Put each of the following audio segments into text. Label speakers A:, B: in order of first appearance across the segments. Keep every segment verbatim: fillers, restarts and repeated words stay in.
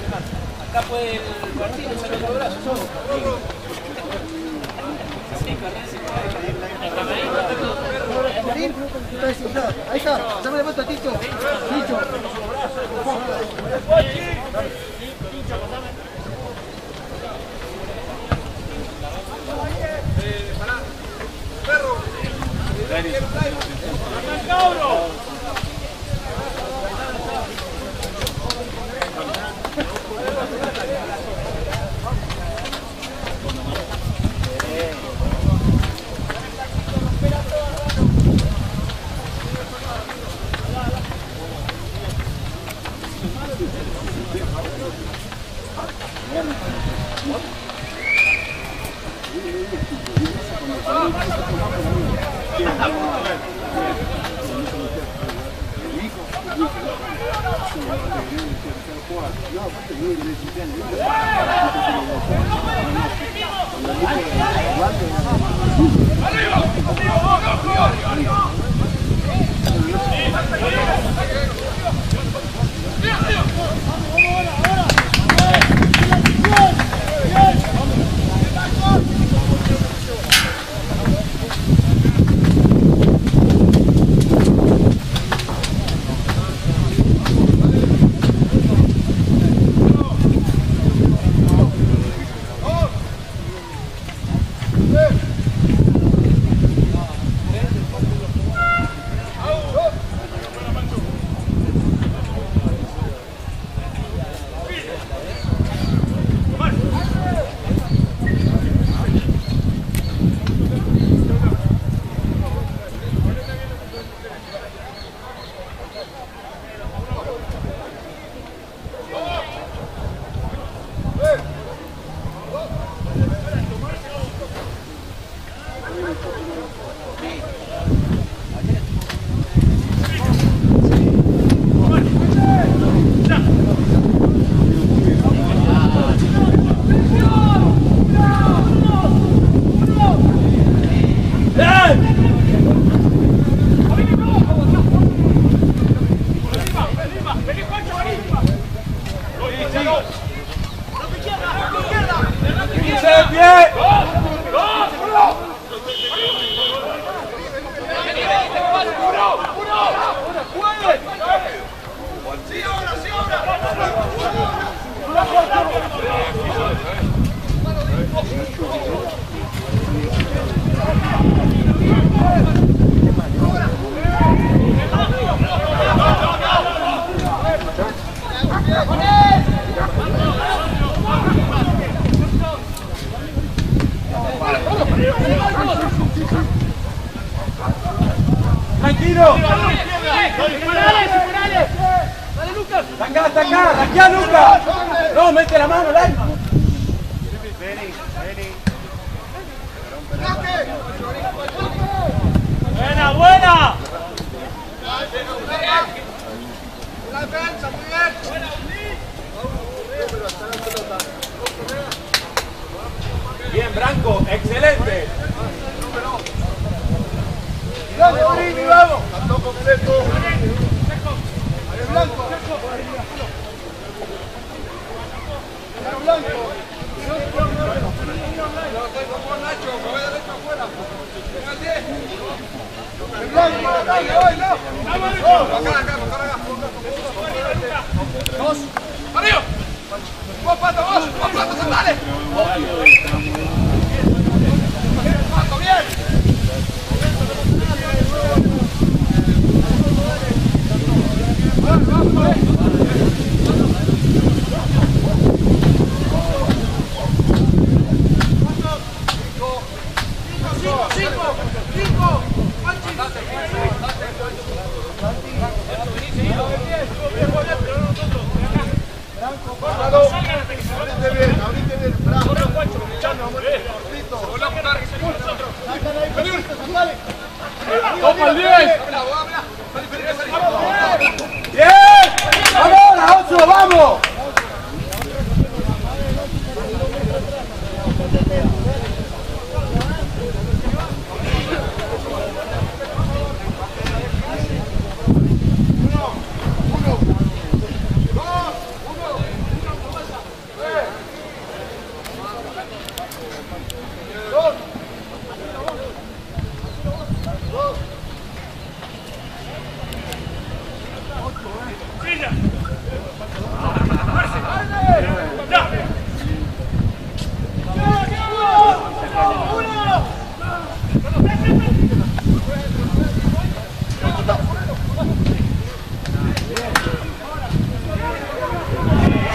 A: Acá puede el partido sacar los brazos solo.
B: Ahí está, dame la mano a Tito. Tito.
C: Tranquilo. Está acá, está acá, acá, Lucas. No, mete la mano, dale.
A: Buena, buena.
B: La defensa, muy bien.
C: Bien, Branco, excelente.
B: Vamos, Borini, vamos. Cantó completo. Ahí es Blanco. Ahí Blanco. Nacho, me voy derecho afuera. Blanco, dale, hoy, no. Acá, acá, acá. Dos. ¡Arriba! ¡Vos, Pato, vos! ¡Vos, Pato, sentale! ¡Pato, bien! Franco,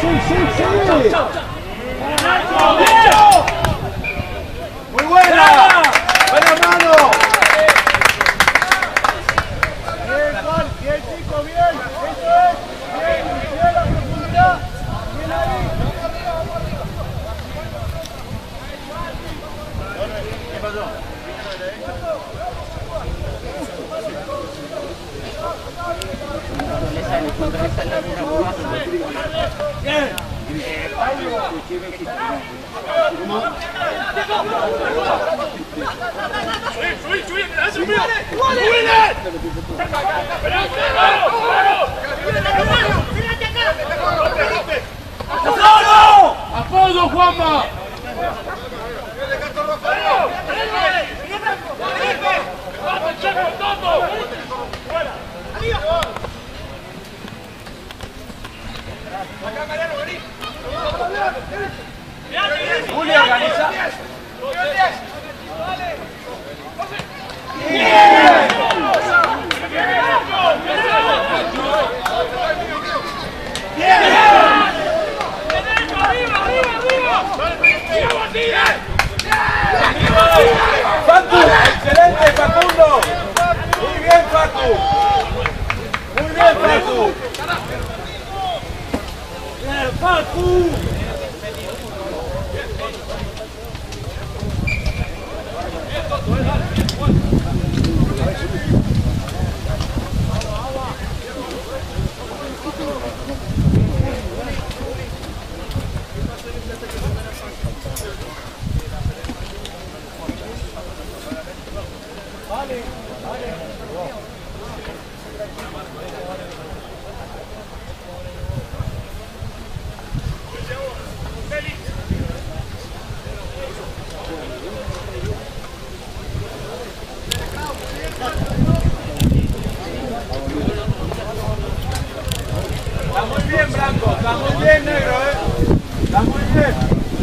C: sí, sí, sí. Muy buena. Buena mano.
B: Bien, Juan, bien, chico, bien. Eso es. Bien, bien la profundidad. Bien ahí.
C: ¿Qué pasó? Bien.
B: ¡Apodo, Juanma!
C: Juli, organiza. Facu, excelente Facundo. Muy bien Facu. Muy bien Facu. Bien Facu. Está muy bien, Blanco. Está muy bien, negro, ¿eh? Está muy bien.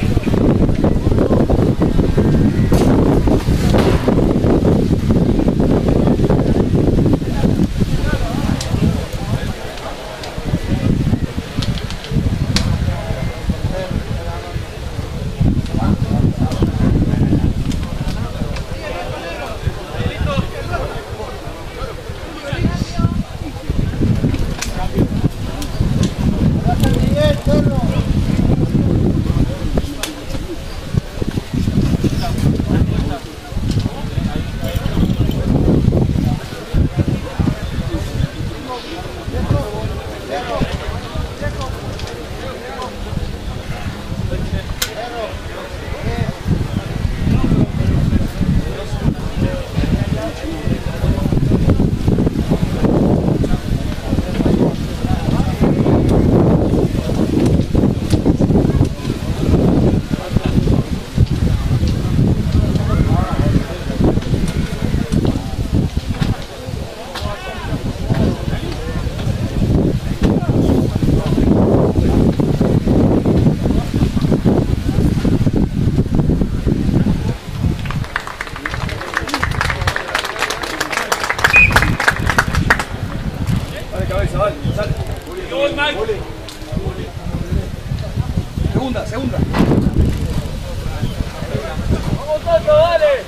C: Segunda, segunda.
A: Vamos, Tato, dale.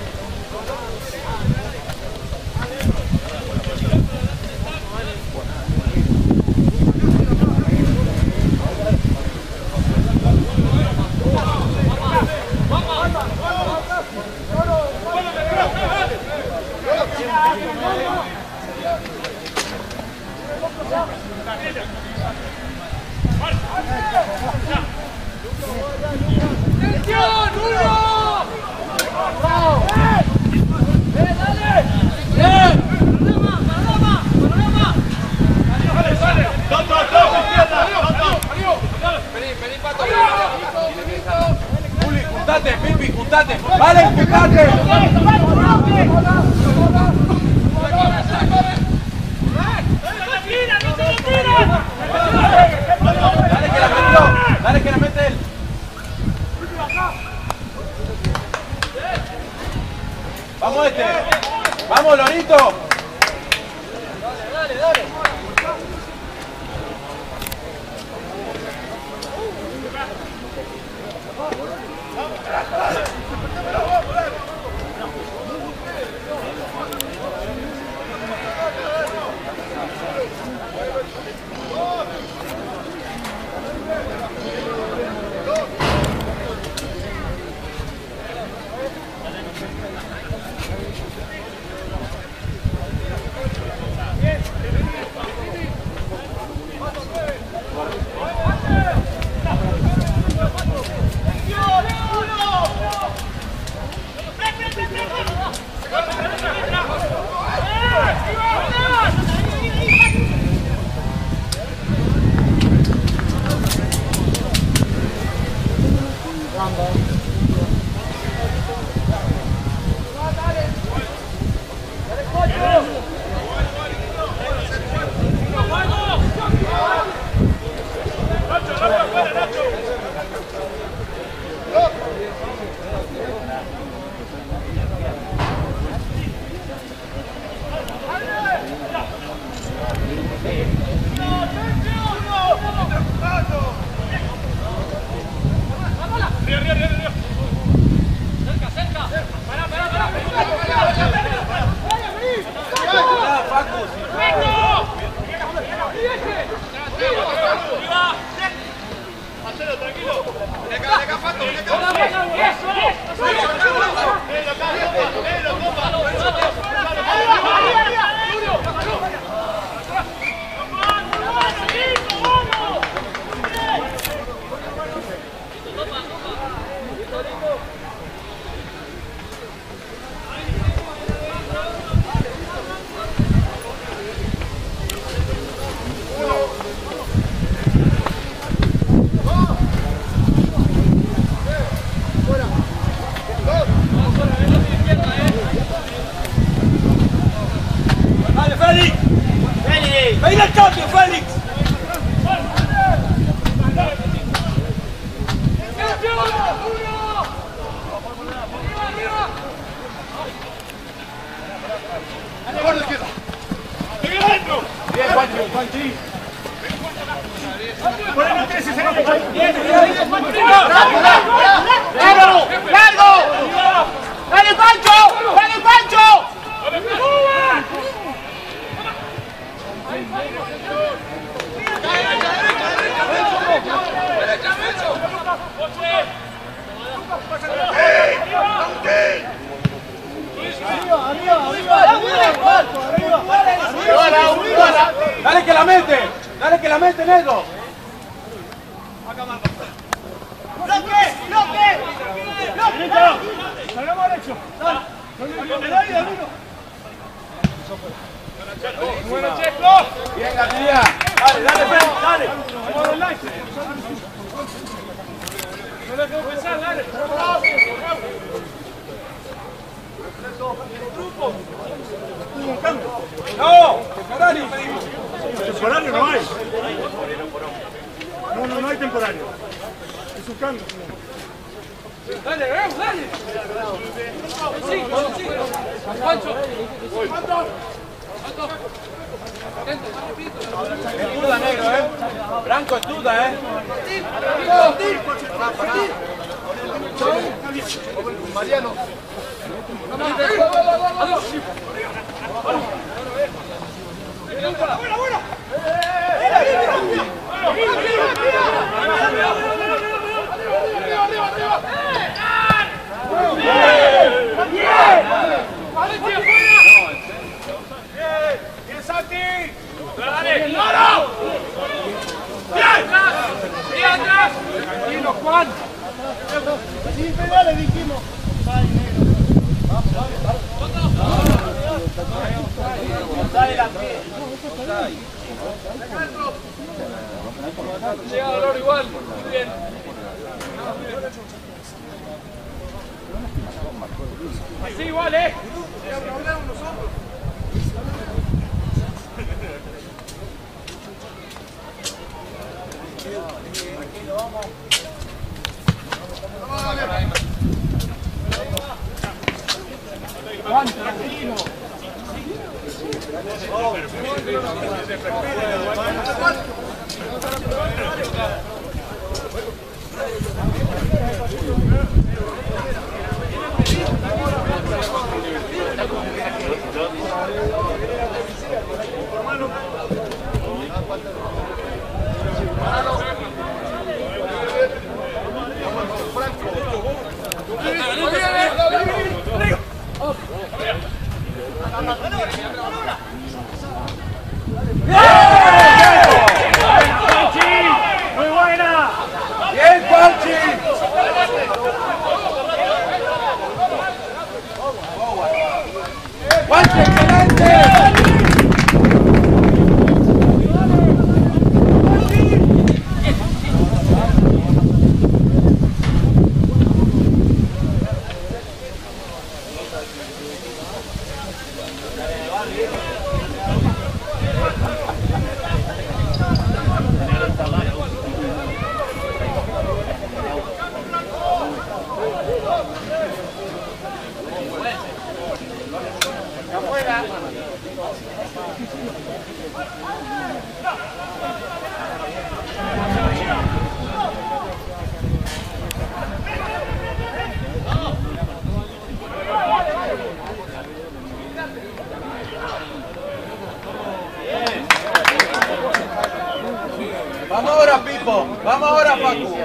C: Juli, juntate, Pipi, juntate. Vale, juntate. Dale que la metió, dale que la mete él. Vamos este. Vamos, Lorito.
A: Dale, dale, dale.
B: ¡Largo! ¡Largo! ¡Dale, Pancho! ¡Dale, Pancho!
C: Dale que la mete, dale que la mete, negro.
B: ¡Bloque! ¡Bloque! ¡Bloque! ¡Salgamos derecho! ¡Dale! ¡Bueno, Checo!
C: Bien, García. Dale, dale, dale. Dale.
B: ¡Vamos adelante! ¡No le tengo que pensar, dale!
C: No, temporáneo pedimos.
D: Temporáneo no hay. No, no, no hay temporáneo. Es un cambio.
A: Dale, vamos, dale. Cinco, cinco. Pancho. Pancho.
C: Es duda, negro, eh. Branco es duda, eh.
B: Mariano.
A: Juan.
B: Sí, le dijimos.
A: Llega dolor igual. Muy bien. Así igual, eh. Juan, tranquilo.
D: ¡Muy buena!
C: Bien, Panchi. Panchi, excelente. Vamos ahora, Pipo. Vamos ahora, Paco.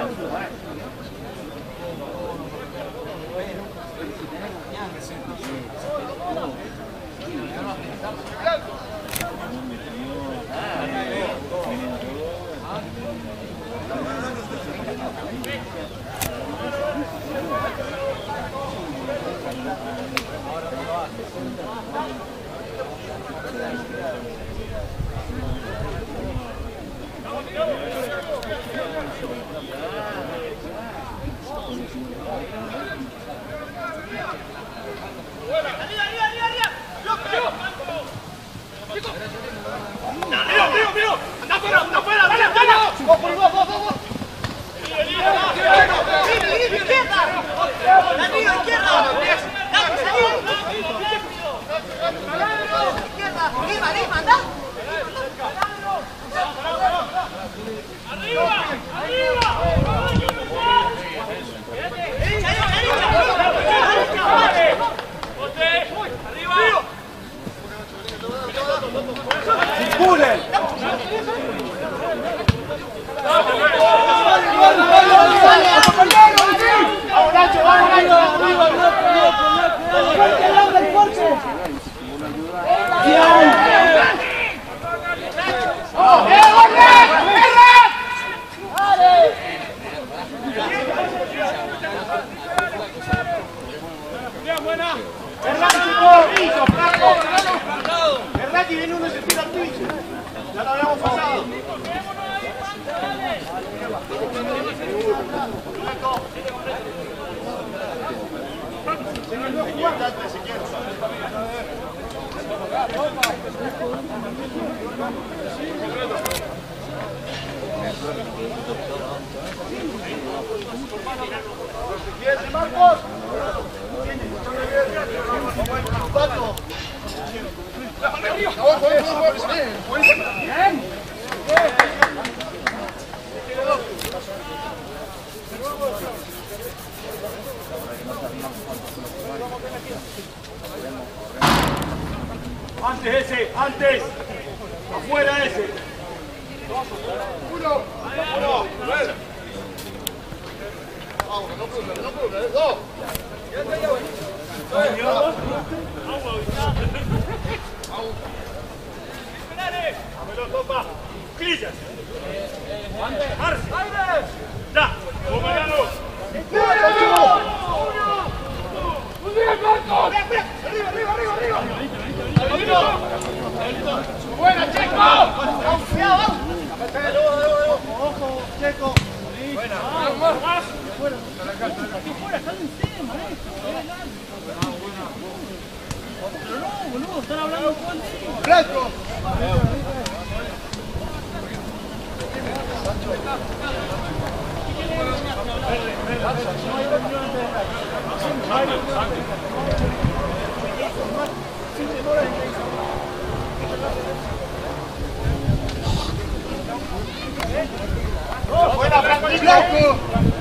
B: Marcos.
D: Antes ese, antes. Afuera ese.
B: Uno. Uno. Vamos, no pude, no pude. Dos.
D: Topa. Crillas. Marce. Ya. Comandano.
A: ¡Muy bien, Marcos!
B: Arriba, arriba, arriba, arriba.
A: ¡Buena, Checo!
B: Cuidado, vamos. Ojo, Checo. Buena.
D: Más.
B: Blanco. Afuera, Franklin Blanco.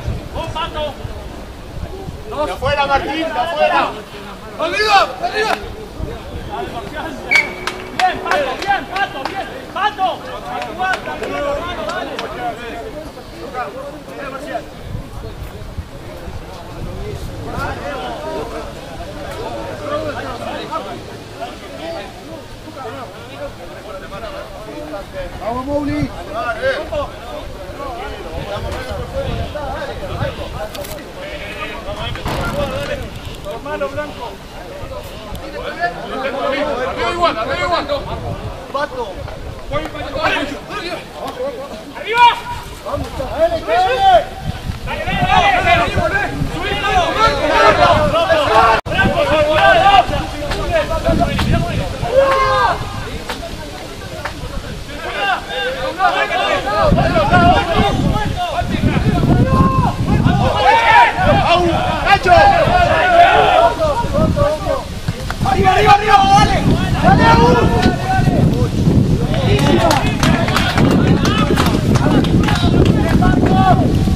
B: De afuera, Martín, de afuera. ¡Arriba! ¡Arriba!
C: Bien, Pato, bien, Pato, bien. Pato, aguanta, bien, hermano, dale.
B: Vamos, Mouli.
D: Hermano Blanco.
A: Arriba igual, arriba igual.
B: Pato.
A: ¡Arriba!
B: ¡Dale, dale!
A: ¡Dale, dale, dale!
B: ¡Nacho! ¡Arriba, arriba, arriba! ¡Dale! ¡Dale, uno! ¡Buenísimo!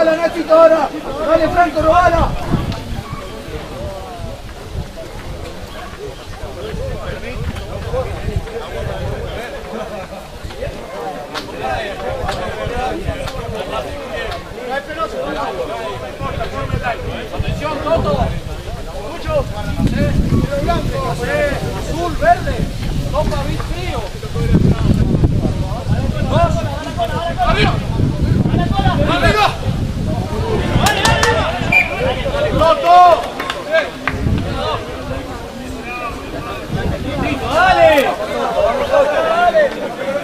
B: Robala, Nachito, ahora. Dale, Franco, robala.
C: Atención, Toto. Mucho. Tiro blanco. Azul, verde. Topa, bit frío. Dos.
A: ¡Arriba! ¡Arriba!
C: Toto. Dale. Dale.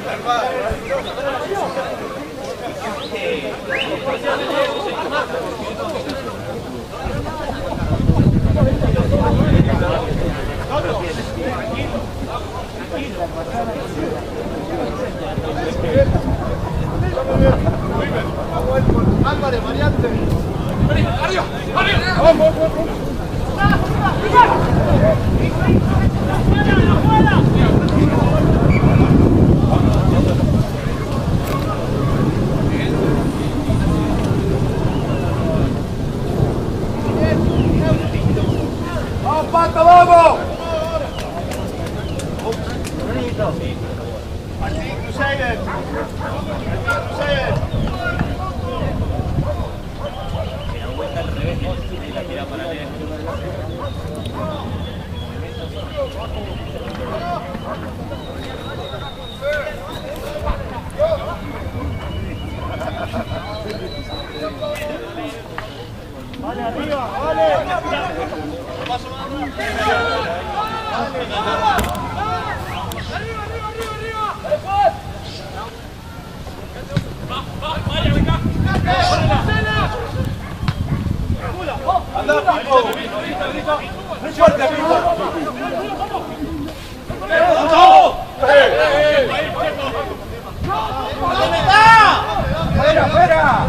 B: Álvarez, variante.
A: ¡Arriba! ¡Arriba!
B: Vamos, vamos, vamos.
C: ¡Vamos, Pato, vamos!
D: Crusader. Crusader. Vale, arriba, vale.
C: ¡Anda, Pico! ¡Fuerte, Pico! ¿Dónde está? ¡Fuera, fuera!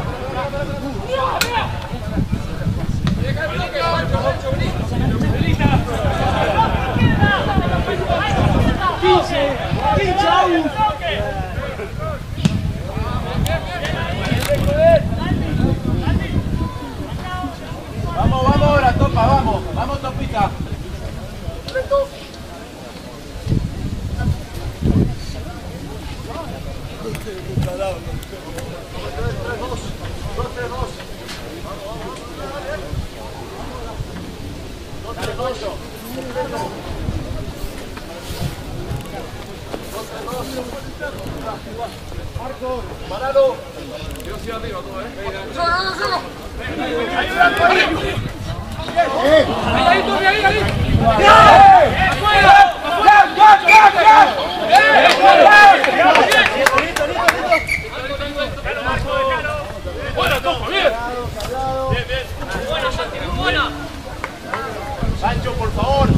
C: ¡quince! ¡quince aún! Vamos, vamos ahora, Topa, vamos. Vamos, Topita.
B: Marco, parado.
A: Yo sí arriba, tú, ¿eh?
B: Ahí,
A: ahí, Tommy, ahí, ahí.
C: ¡Afuera! ¡Ya, ya, ya, ya!
A: Buena, Tommy, bien.
D: Bien, bien.
A: Buena, Santi, muy buena.
D: Sancho, por favor.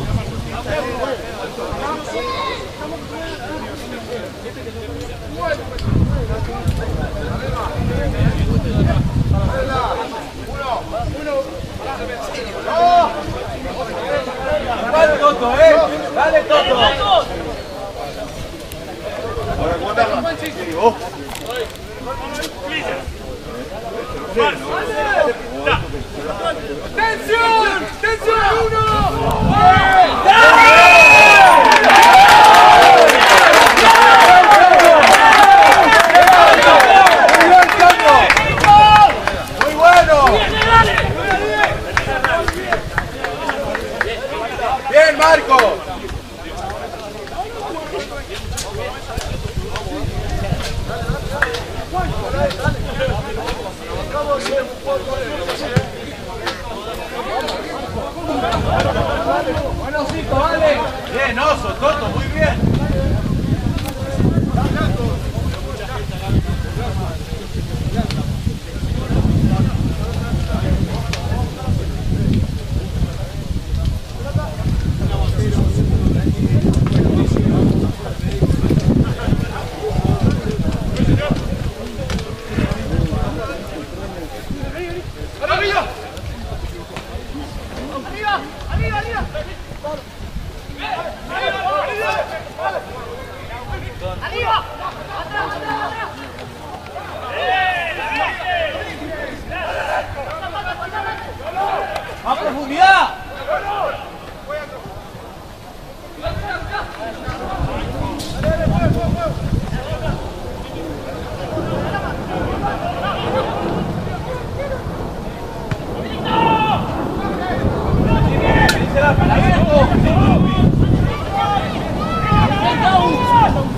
C: Dale, Toto, eh. Dale, Toto.
B: Ahora, ¿cuántas? Sí, vos.
A: ¡Tensión! ¡Tensión! ¡Uno!
C: ¡Muy bueno! ¡Bien, Marco! Bueno, Cito, vale. Bien, Oso, Toto, muy bien.
A: ¡Arriba! ¡Arriba, arriba!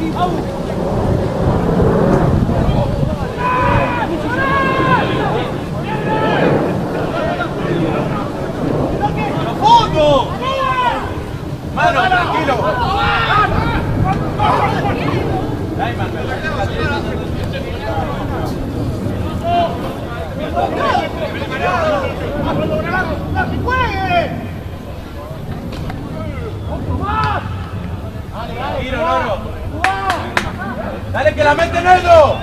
C: Mano, tranquilo. Tiro, Loro. Dale que la mete Nedo.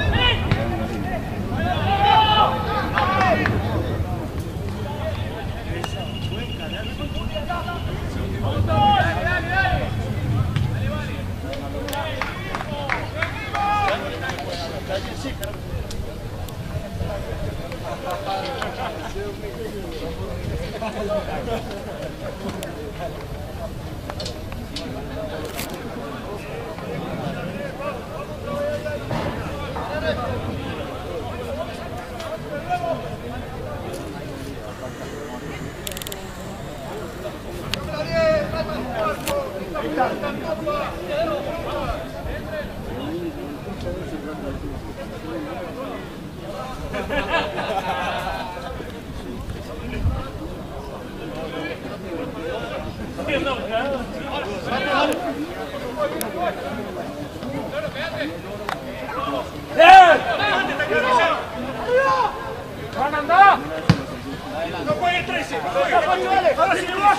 A: ¡Van a andar!
D: No puede trece.
A: ¡Ahora sí, Luis!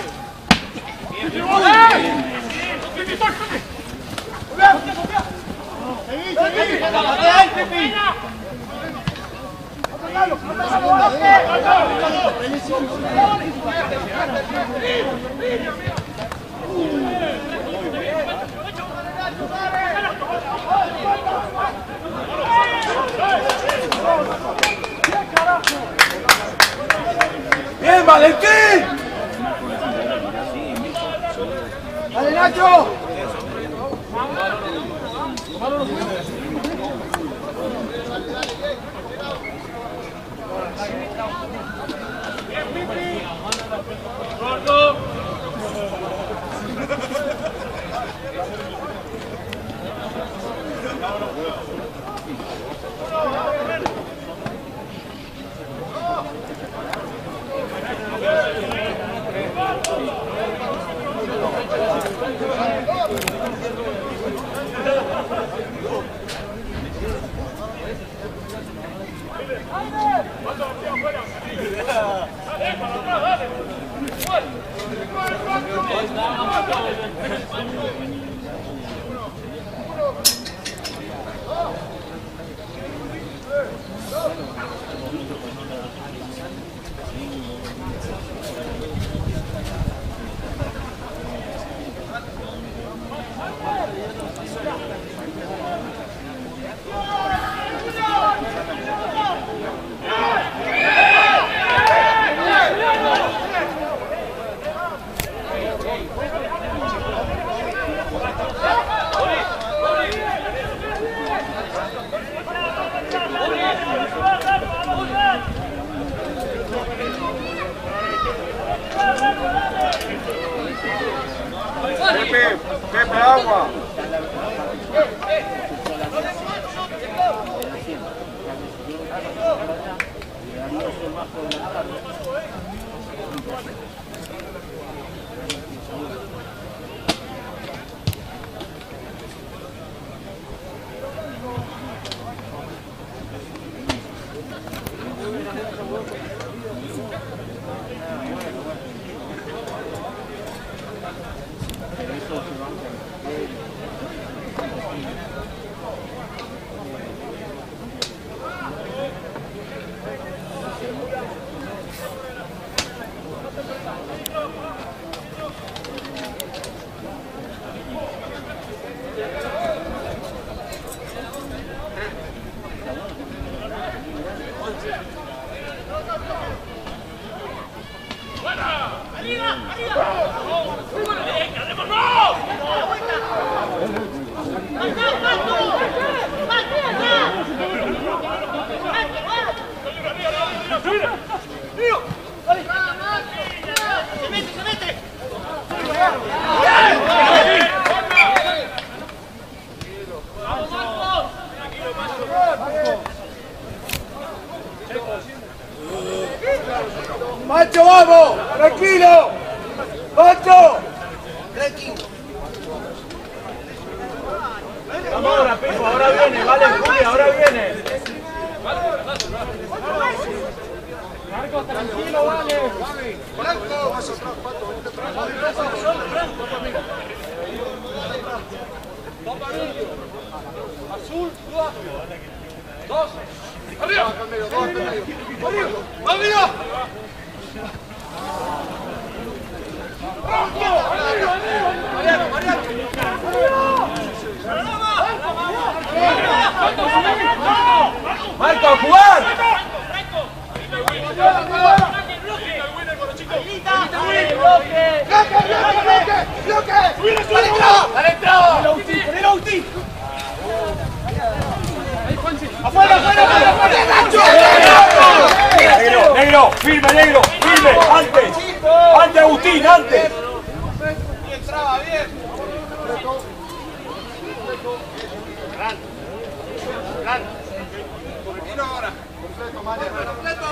D: Seguí, seguí.
C: ¡Bien, Valentín! ¡Dale, Nacho!
A: ¡Gordo!
B: Pepe, Pepe, agua.
A: ¡Arriba! ¡Arriba! ¡Venga, démonos!
C: Pipo, ahora viene, vale, Juli, ahora viene.
A: Marcos, tranquilo, vale.
B: Blanco.
A: Azul, dos.
B: Arriba. Arriba. Mariano, Mariano.
C: Marco, a jugar.
A: Afuera, afuera,
C: Negro, negro, firme, negro, firme, antes, antes Agustín, antes.
B: Y entraba bien. Gran. Gran. Correctino ahora. Completo, Mariano. Completo.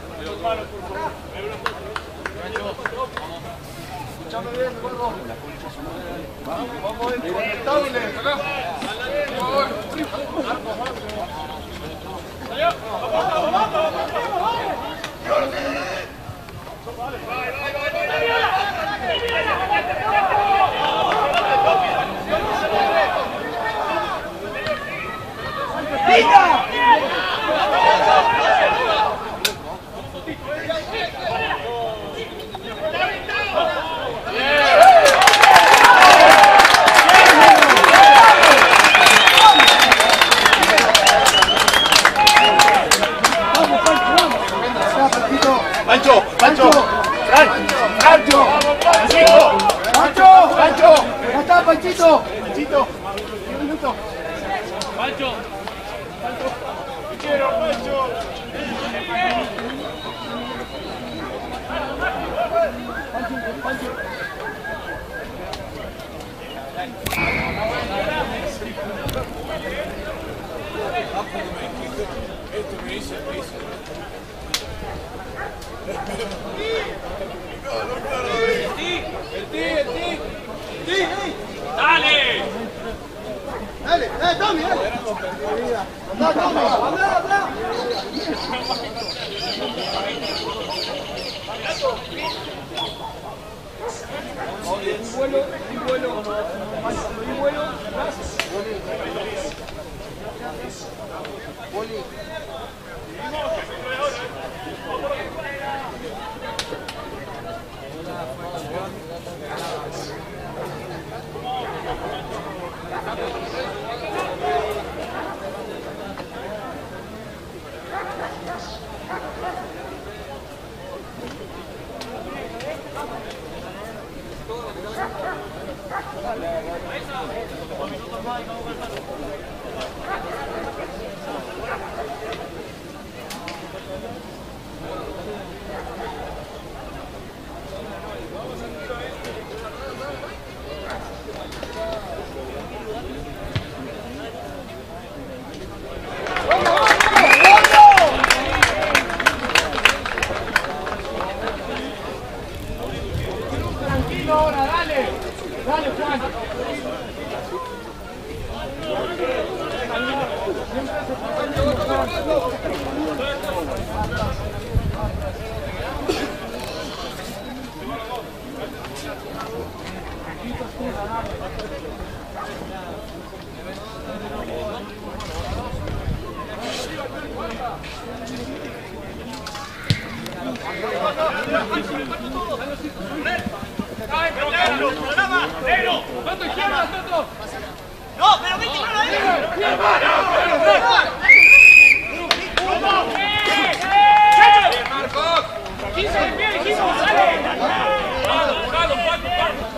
B: Escuchame bien, gordo. Vamos, vamos, inconectable. Acá.
C: Pancho, Pancho, Pancho, Pancho,
B: ¡Pancho! ¡Pancho! ¡Ya está, Panchito! ¡Panchito! ¡Un minuto!
A: Pancho.
B: ¡Te quiero, Pancho!
A: Dale.
B: Dale, dale, Tommy, dale. Andá, Tommy, andá, andá.
A: Un vuelo, un vuelo. Un vuelo. Tranquilo ahora, dale. Dale, Juan. Negro, tanto izquierda, tanto.
D: No, pero viste, no lo
B: Marcos!
A: quince de pie, dijimos, dale. Jugalo, Juan,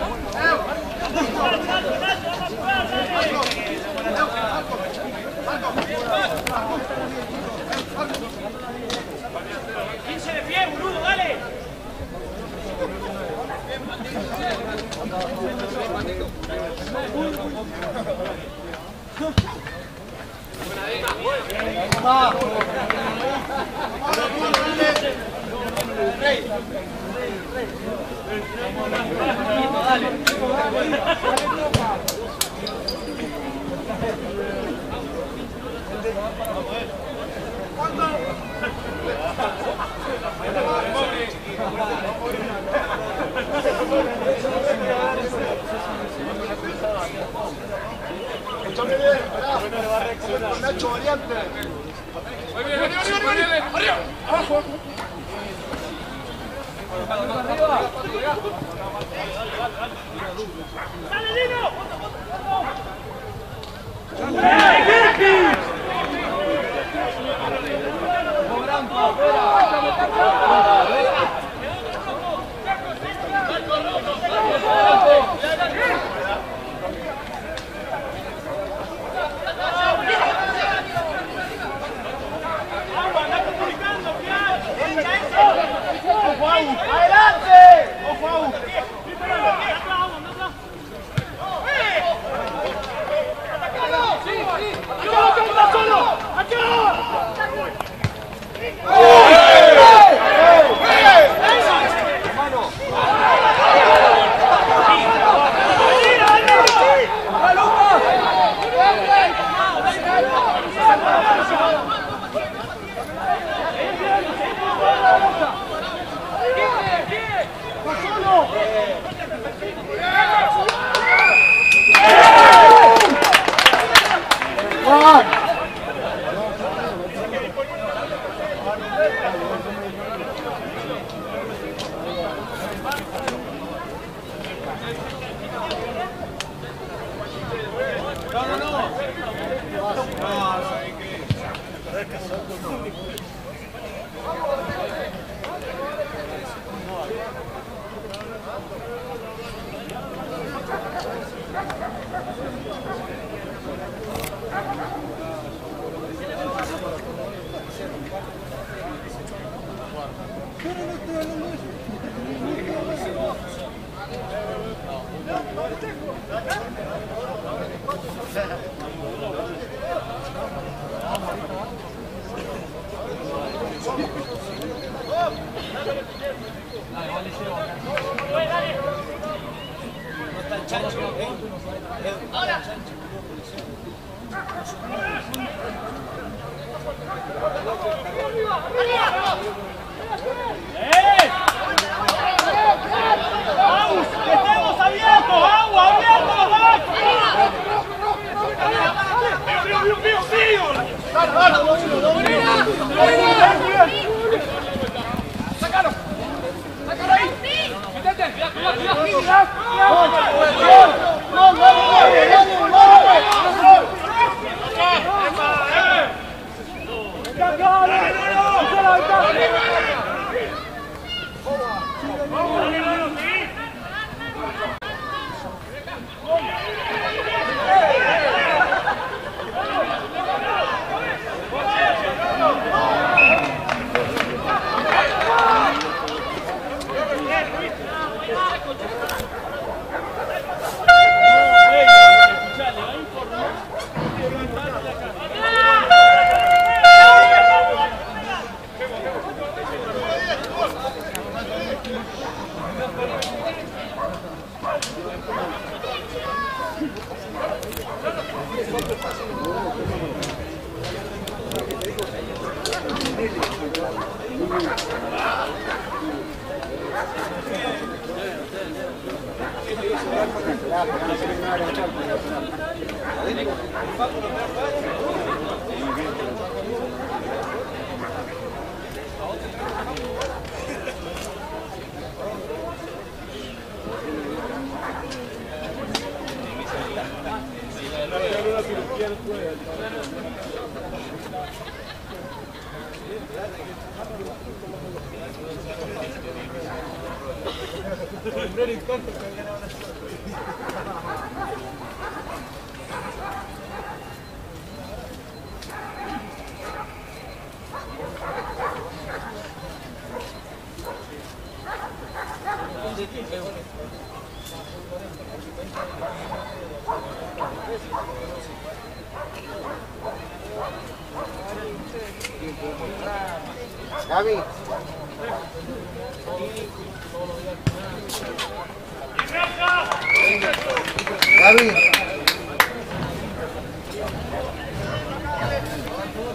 A: quince de pie, boludo, dale.
B: Dale. Escúchame bien, esperá. Nacho, variante.
A: Muy bien, arriba, arriba, arriba, arriba. Abajo. ¡Dale, Dino!
B: Gaby. Gaby.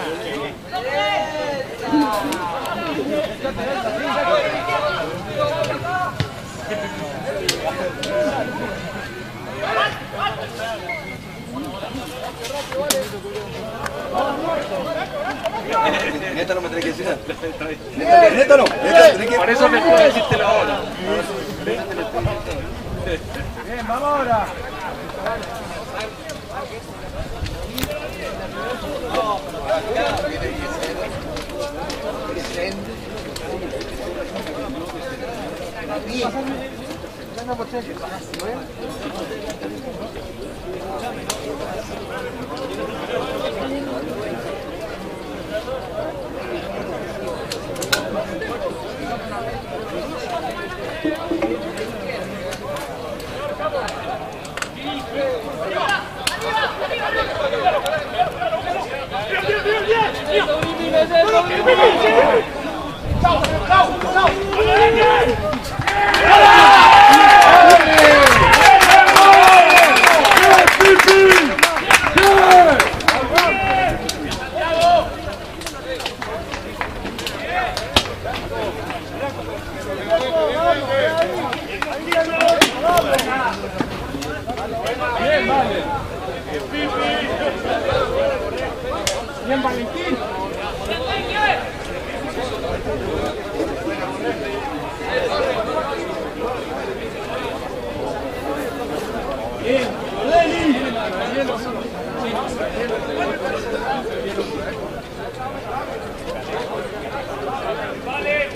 B: Neta no me tenés que decir nada. Neta no. Neta tenés que...
C: Por eso me puedo decirte la hora. Bien, vamos ahora. Bien, Valentín. Bien, Lenny. Vale.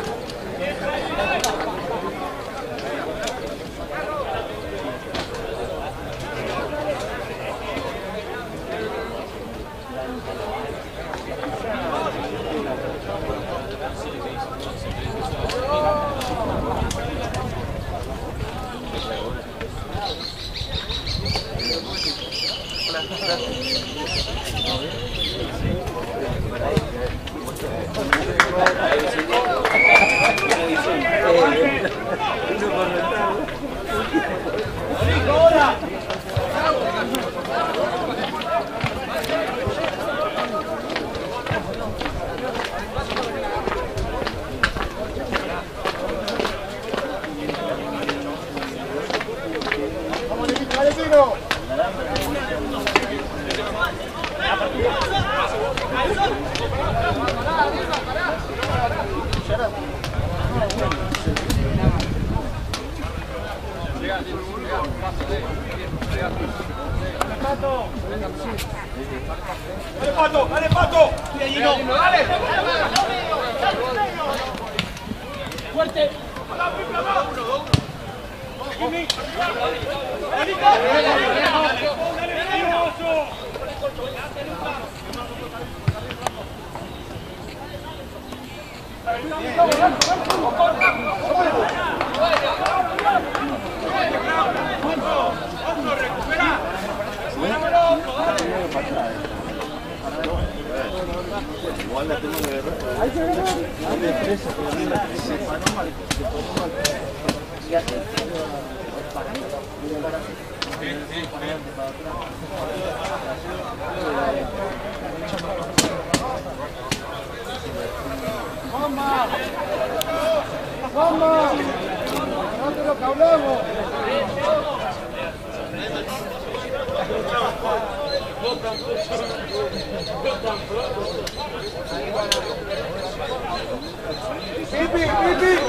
B: ¡Dale, Pato! ¡Dale, Pato! ¡Dale!
A: ¡Fuerte!
B: Igual la tengo de verdad.
C: ¡Vamos! ¡Vamos! ¡No te lo que hablamos! ¡Pipi! ¡Pipi!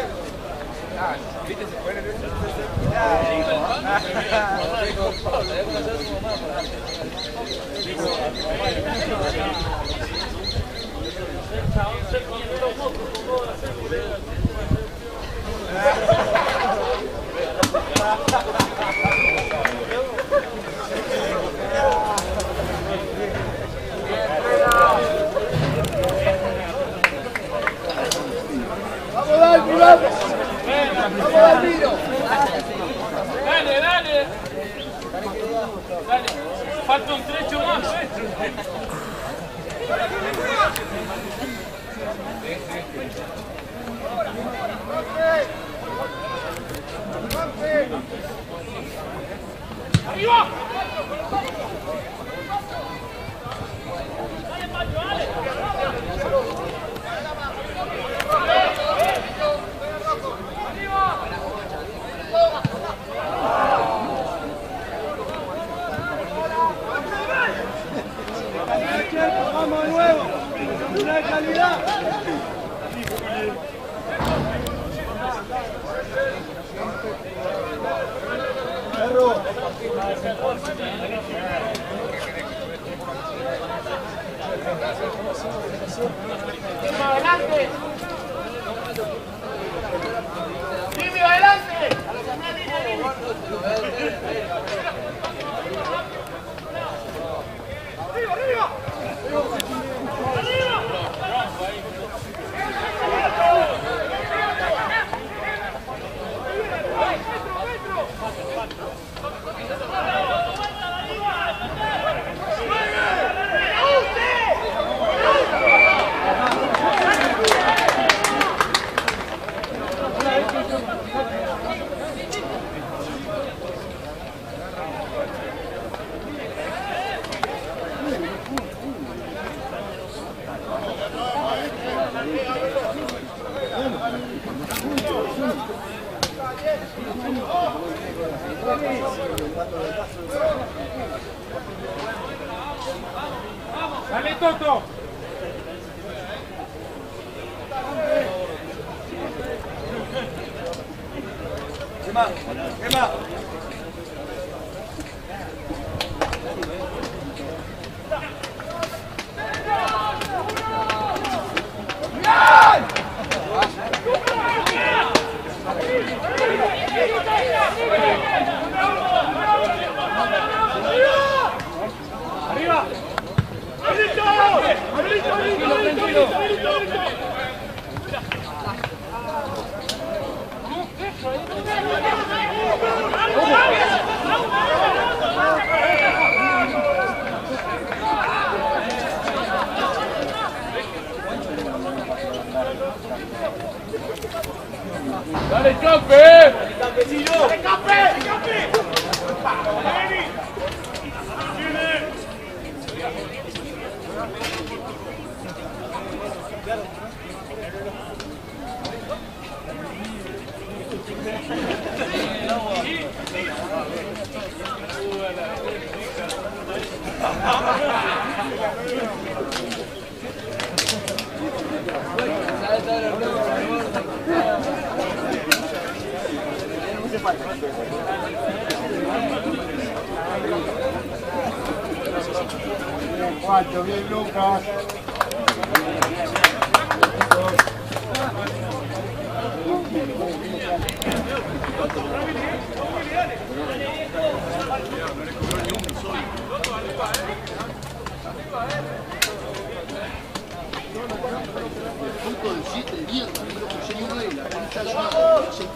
B: ¿Viste? Se pueden... Vamos, Dalmi, vamos. Vamos, Dalmiro.
A: Dale, dale. Dale. Falta un trecho más, ¿eh? ¡Arriba! ¡Dale, Pacho, dale!
C: Vamos de nuevo, una de calidad. Perro.
A: ¡Adelante! ¡Timio, adelante! ¡Arriba, arriba! ¡Arriba! ¡Dale, Toto!
C: ¿Qué más? ¿Qué más?
A: ¡Arriba! ¡Tranquilo, tranquilo! ¡Dale, Campe! ¡Dale, Campecillo! ¡Dale, Campe! ¡Dale, Campe!
B: Cuatro, bien, Lucas.
E: Punto del siete de mierda, no lo puse ni una de la concha de su madre.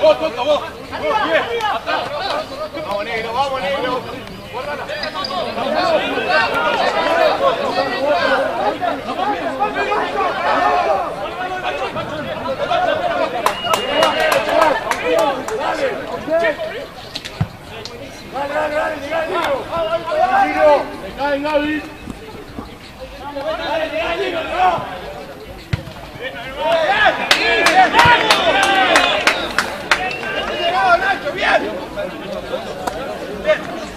B: Vos, tonto, vos. Bien. Vamos, negro, vamos, negro.
A: Dale, dale, dale, llegá, Niro. Niro, dejá en Gaby. Dale, llegá, Niro, no.
B: Llegado, Nacho, bien. Bien.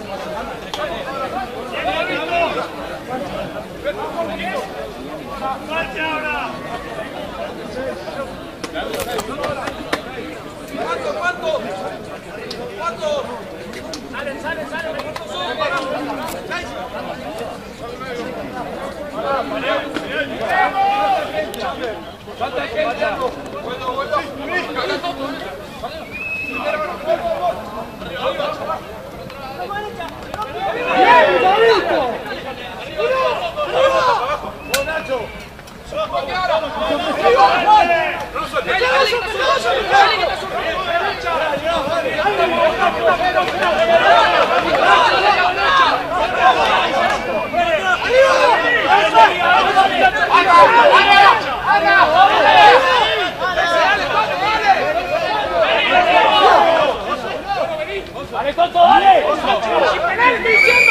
B: ¿Cuánto, cuánto? ¿Cuánto? Sale, sale, sale. Falta gente. Vuelvo, vuelvo. ¡Vos, Nacho!
A: ¡Dale, Toto, dale! ¡Sin penal, estoy diciendo!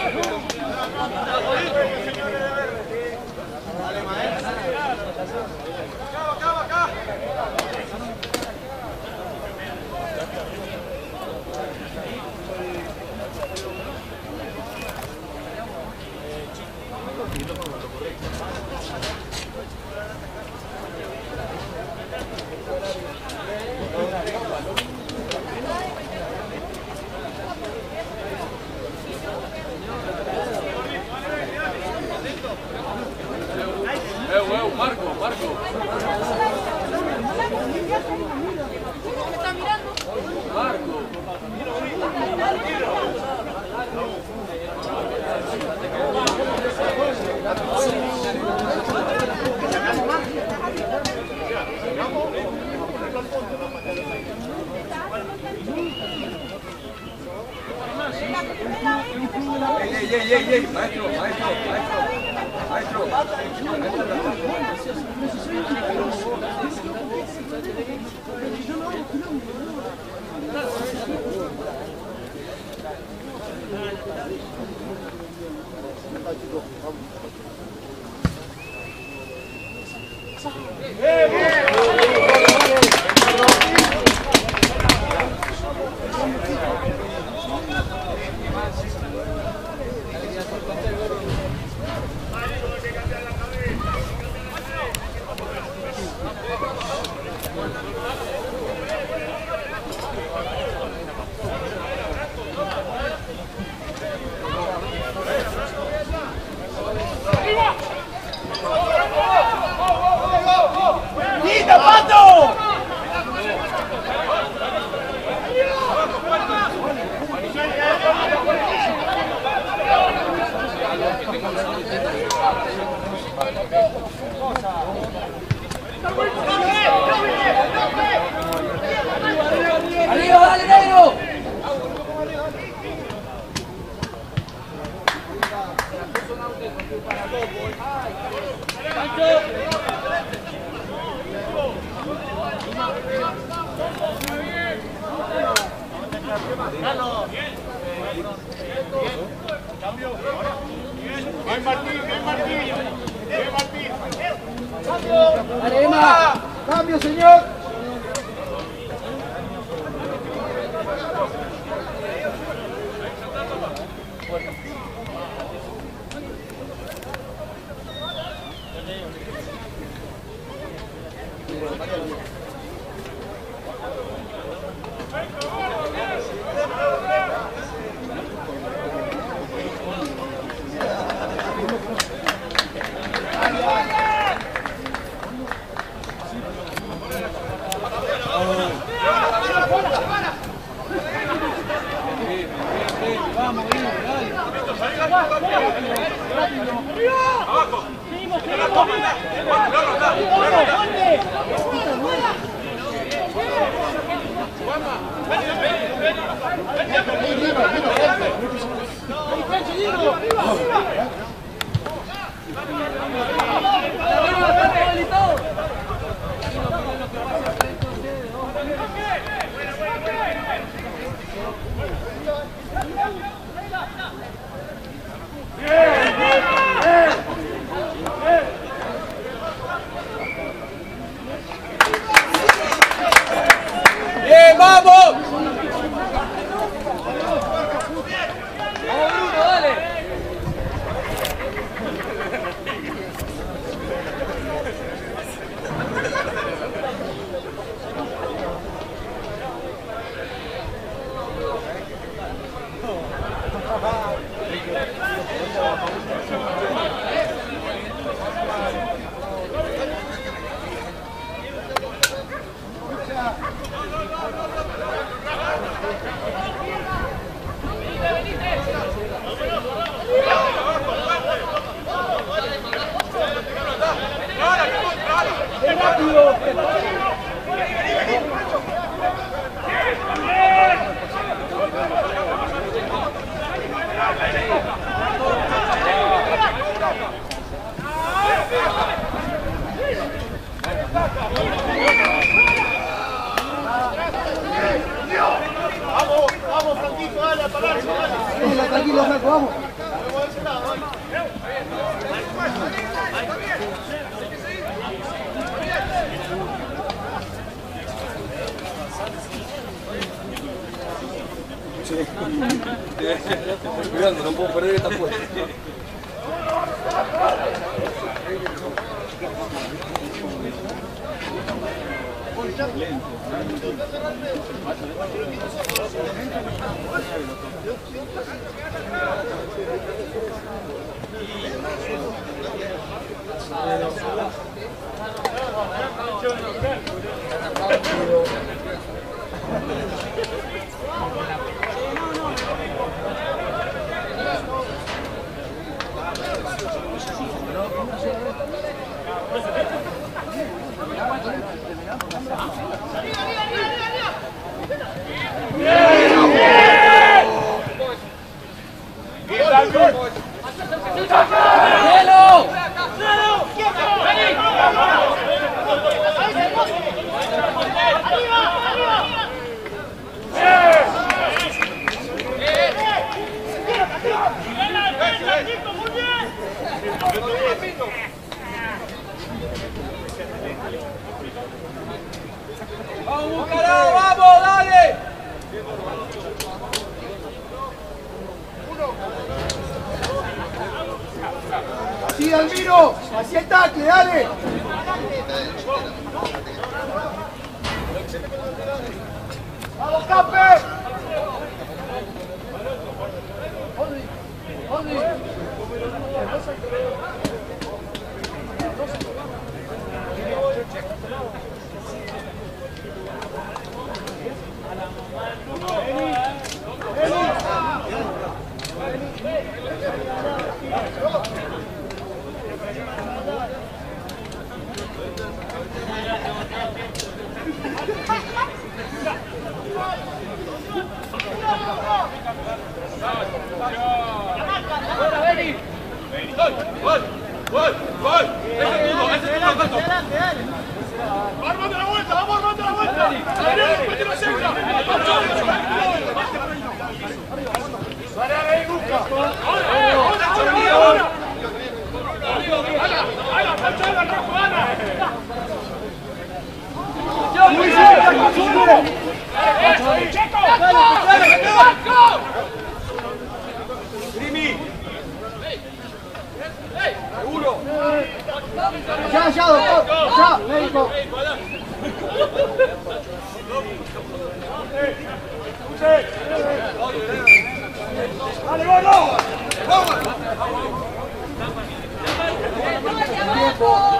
B: Marco, Marco. Marco. Ey, ey, ey, ey, ey, maestro, maestro, maestro,
A: ¡Quita, Pato!
C: ¡Arriba, dale, negro!
B: Bien Martín, bien Martín. Bien Martín.
C: ¡Dale, Emma! ¡Cambio, señor!
B: Tranquilo, tranquilo, Flaco, vamos.
C: Estoy cuidando, no puedo perder esta puesta. ¡Vamos, carajo! ¡Vamos, dale!
B: Sí, Almiro, hacia el tacle, dale. ¡Vamos, Cape!
A: ¡Gol! ¡Gol! ¡Gol! ¡Ese es turno! ¡Ese es turno! ¡Vamos de la vuelta! ¡Vamos, vamos de la vuelta! ¡Adrián, mete la segunda! ¡Vale, ahí, busca! ¡Ahora, ahora, ahora! ¡Hala, hala! ¡Panchada, rojo, Ana! ¡Muy bien, Checo! ¡Checo! ¡Dale, Checo! ¡Grimi! ¡Seguro!
B: Ya, ya, doctor, ya, médico.
A: ¡Dale, gol!
B: Tiempo.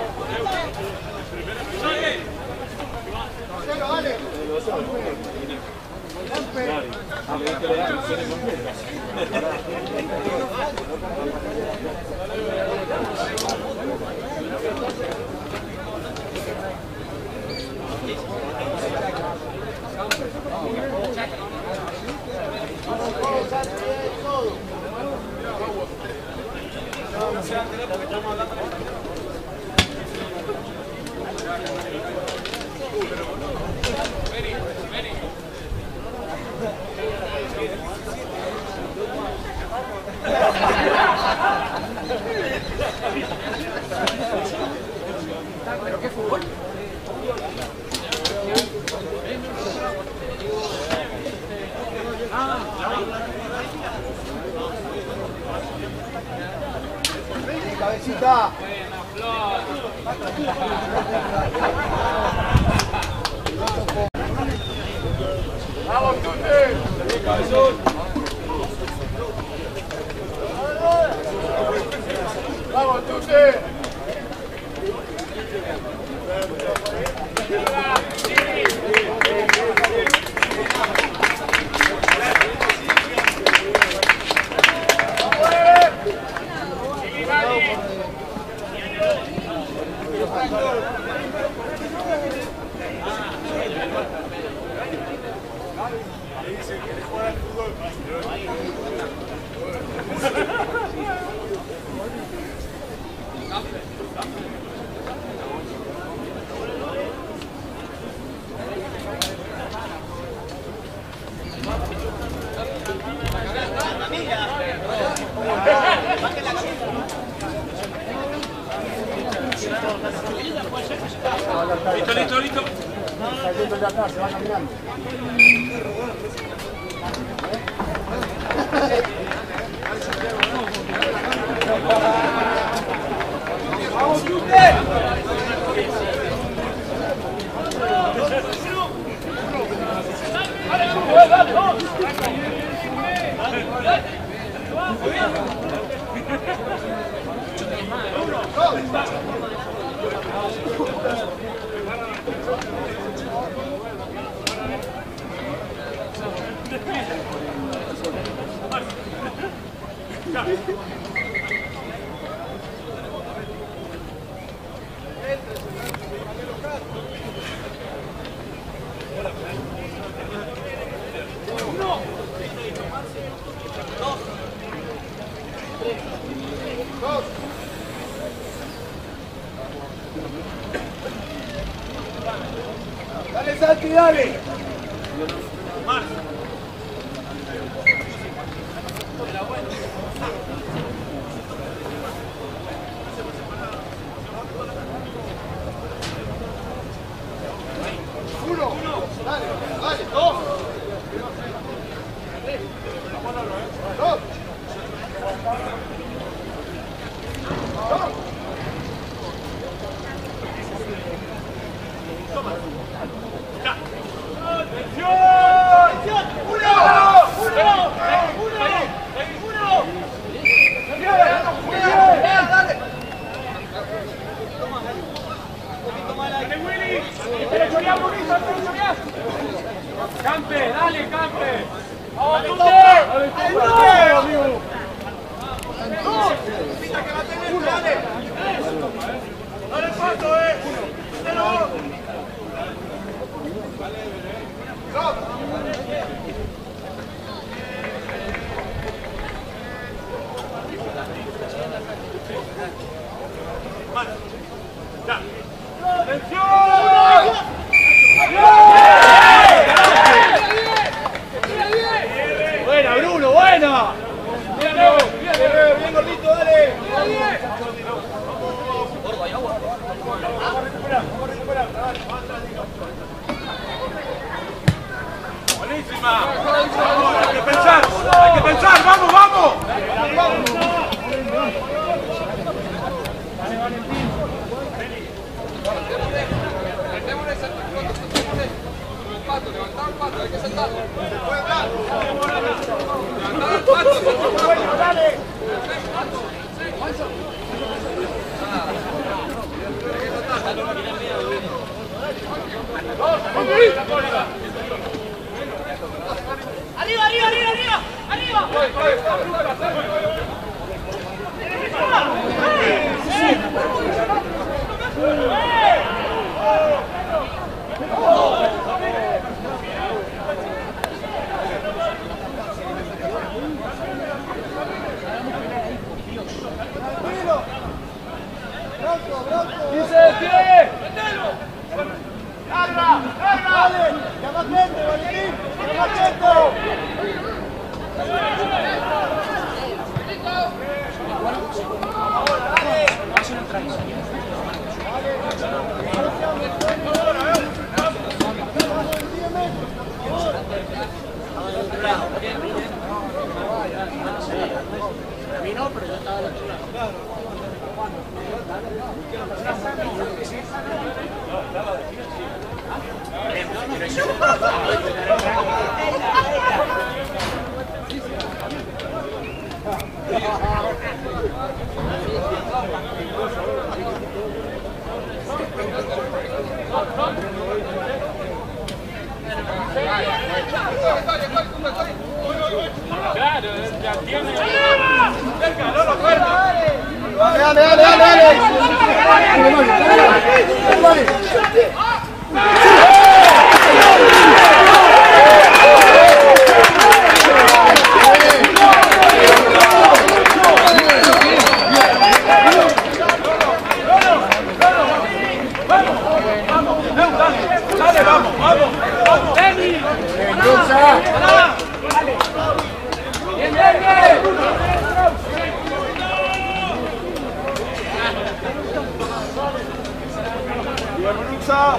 B: ¿Pero qué fútbol? Cabecita.
A: ¡Vamos, Tute! ¡Vamos, Tute! Listo, listo, listo.
E: Saliendo de atrás, se va caminando.
C: ¡Vamos, Chute! Dale, Santi, dale.
B: Uno, dale, dale, dos. Dos.
C: Campe, dale, Campe. ¡Vamos, Chute! ¡Dale, amigo!
A: Dale el paso, eh. Ya. ¡Atención!
C: ¡Buena, Bruno, buena! ¡Bien, bien, bien, gordito, dale!
A: Vamos a recuperar, vamos a recuperar. Buenísima. Vamos, hay que pensar, hay que pensar, vamos, vamos.
B: Pato, levantá el pato, hay que saltar. Se puede dar. Levantá el pato, se puede dale.
D: ¡Arriba, arriba, arriba, arriba! ¡Arriba!
C: ¡Dice de pie!
A: ¡Larga! ¡Larga!
C: ¡Dale! ¡Llama gente, Valentín! ¡Llama gente!
E: Terminó, pero ya estaba la altura.
A: Claro, ya tiene. Cerca, no lo fuerte.
C: ¡Dale, dale, dale, dale!
A: Dale, vamos, vamos, vamos.
C: ¡Bien, bien, bien! pausa.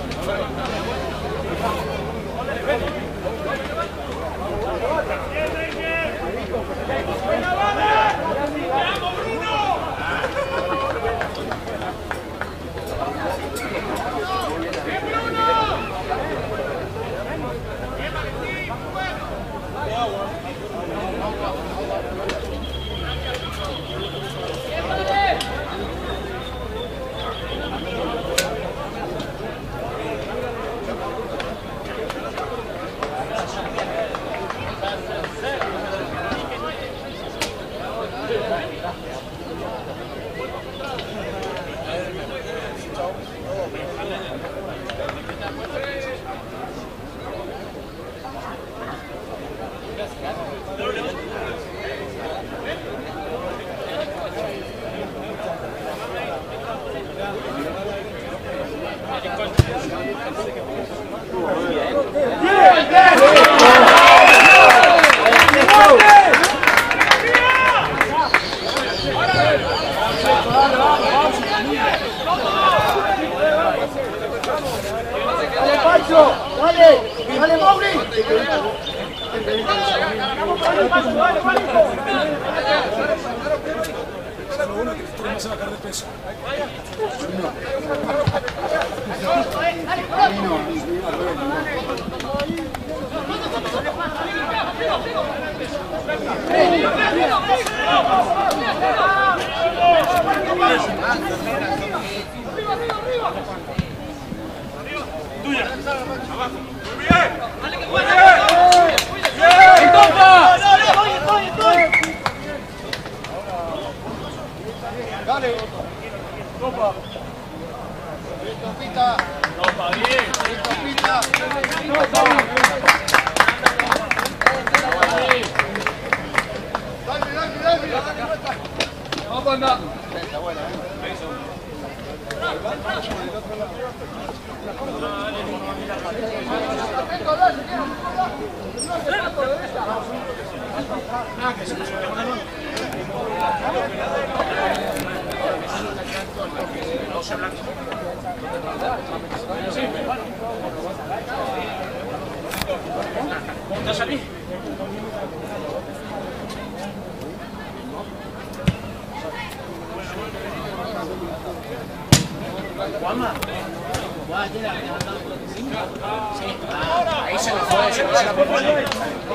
E: Ahí se le fue, se le fue la posición.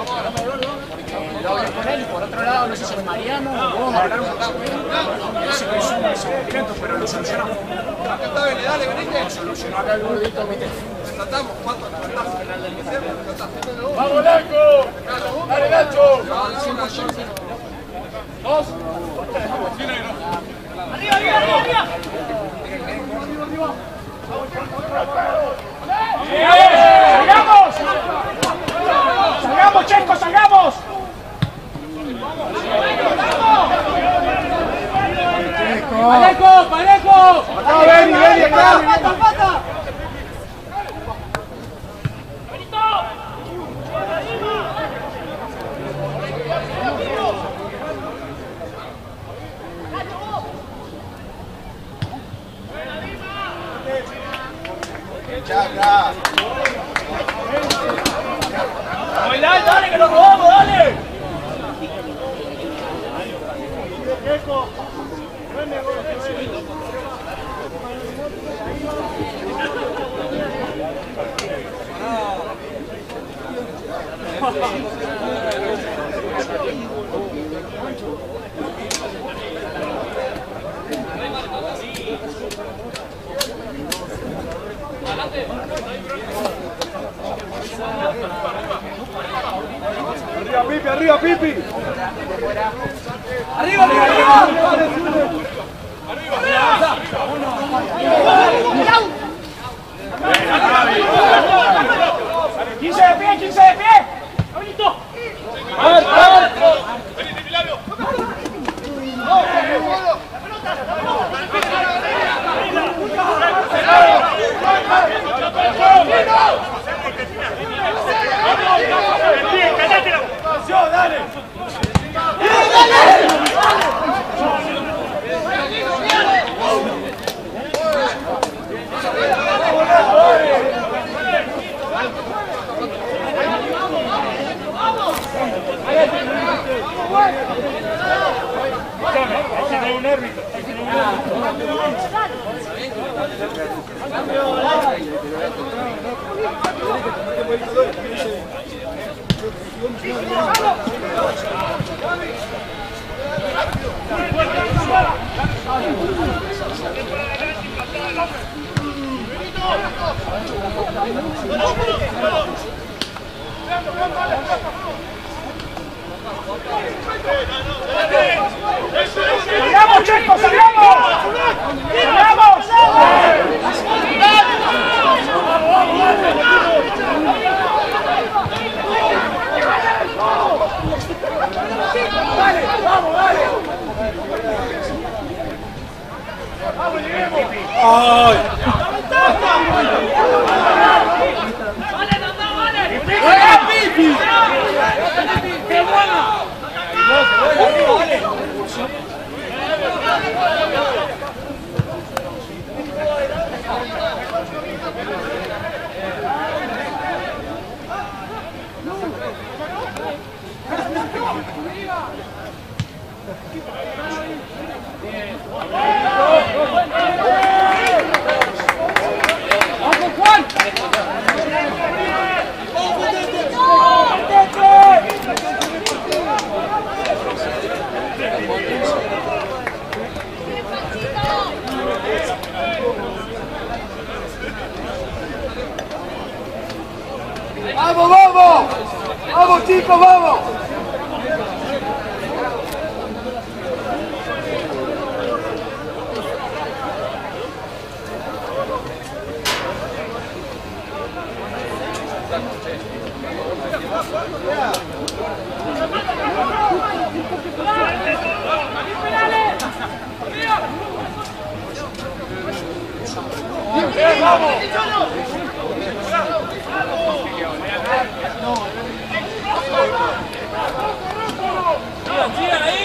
E: Lo hablé con él y por otro lado, no sé si con Mariano o vos, hablar un poco. Él se ve un sentimiento, pero lo solucionamos.
B: Acá está, Bene, dale, venite.
E: Lo solucionó acá el gordito, viste.
B: Tratamos, ¿cuánto?
C: ¡Vamos, Nacho! ¡Dale, Nacho!
B: Dos.
D: Arriba, arriba, arriba, arriba.
C: ¡Salgamos! ¡Salgamos, Checo, salgamos! ¡Parejo, parejo! ¡Acá, Beni, Beni, acá! ¡Pata, pata!
B: Chaca.
C: ¡Dale, dale, que lo robamos, dale! Checo. Arriba, Pipi, arriba, Pipi. Arriba, arriba, arriba. quince de pie, quince de pie. ¡Abelito! ¡A ver, a ver!
A: ¡Venite, Milagro! ¡Cállate la voz! ¡Dale! ¡Dale!
C: árbitro.
B: ¡Salgamos, chicos! ¡Salgamos! ¡Salgamos! ¡Dale! ¡Vamos, dale! ¡Vamos, lleguemos! ¡Ay! ¡Qué buena! ¡Vamos, Juan! ¡Vamos, vamos! ¡Vamos, chicos, vamos! ¡Bien, vamos!
C: Sigan, sigan ahí.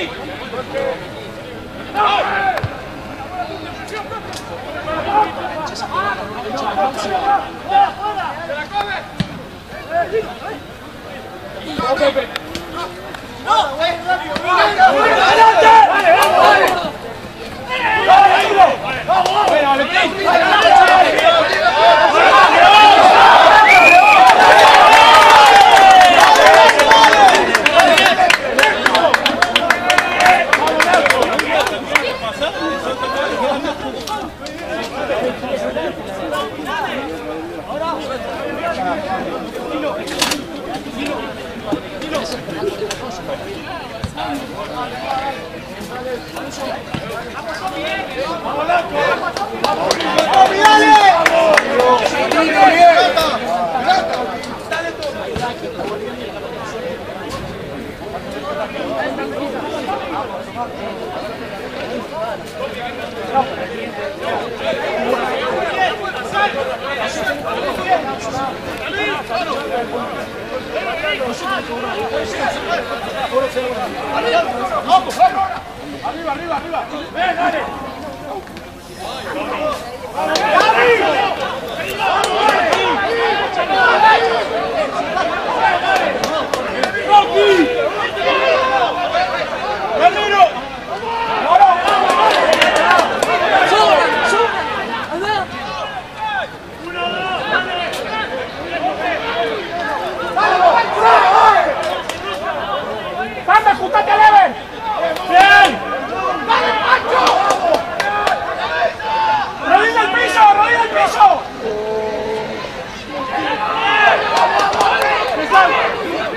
C: Arriba, arriba, arriba. Ven, dale. ¡Vamos, juntate al Even! ¡Bien! ¡Dale, Pancho! ¡Rodilla al piso! ¡Rodilla al piso!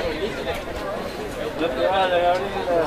C: No te vayas, Gabriela.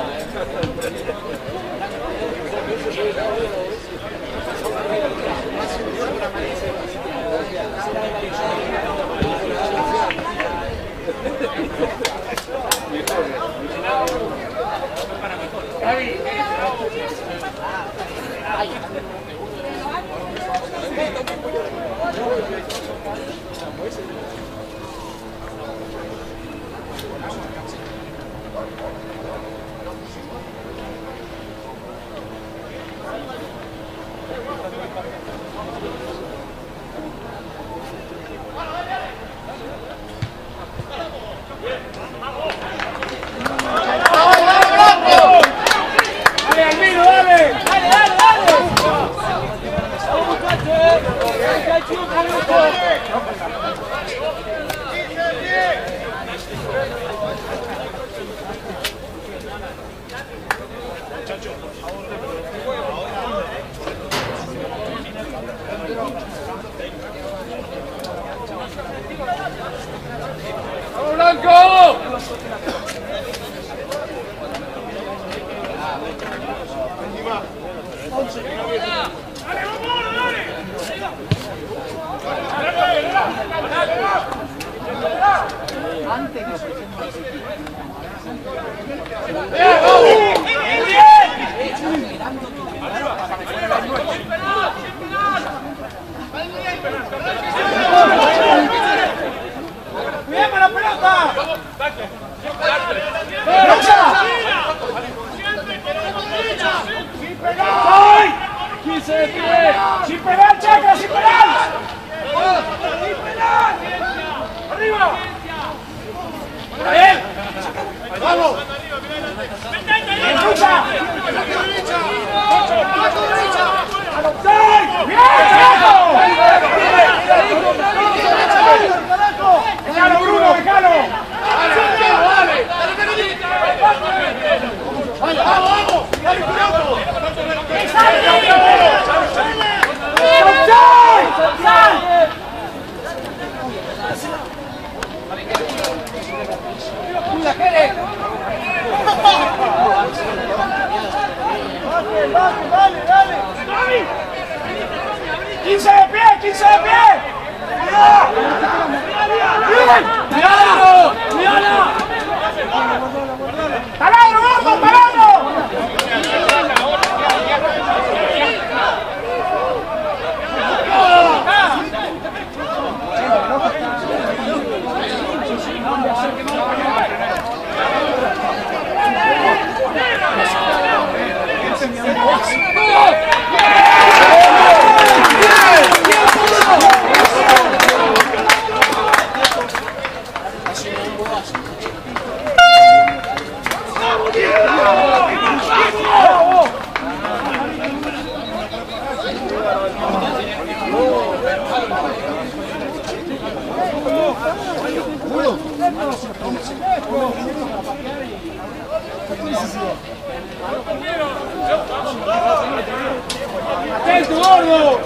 A: ¡Atento, gordo!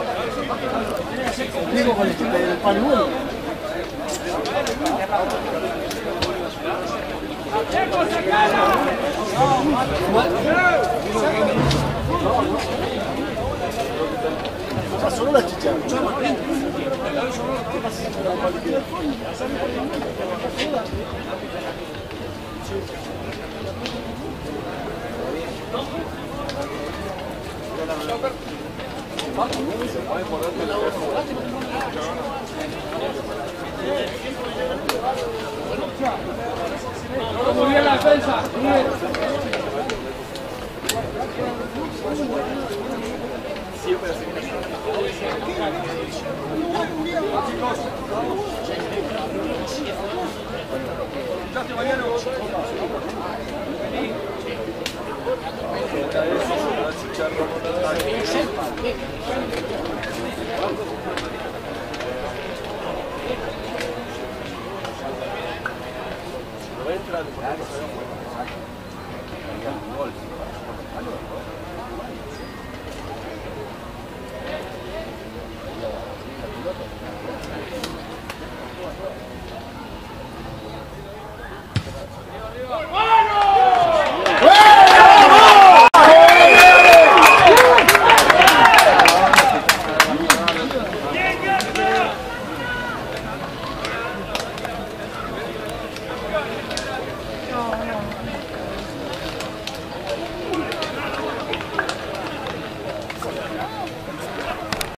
C: Digo con el pañuelo. Solo la chicha.
A: Muy bien la defensa.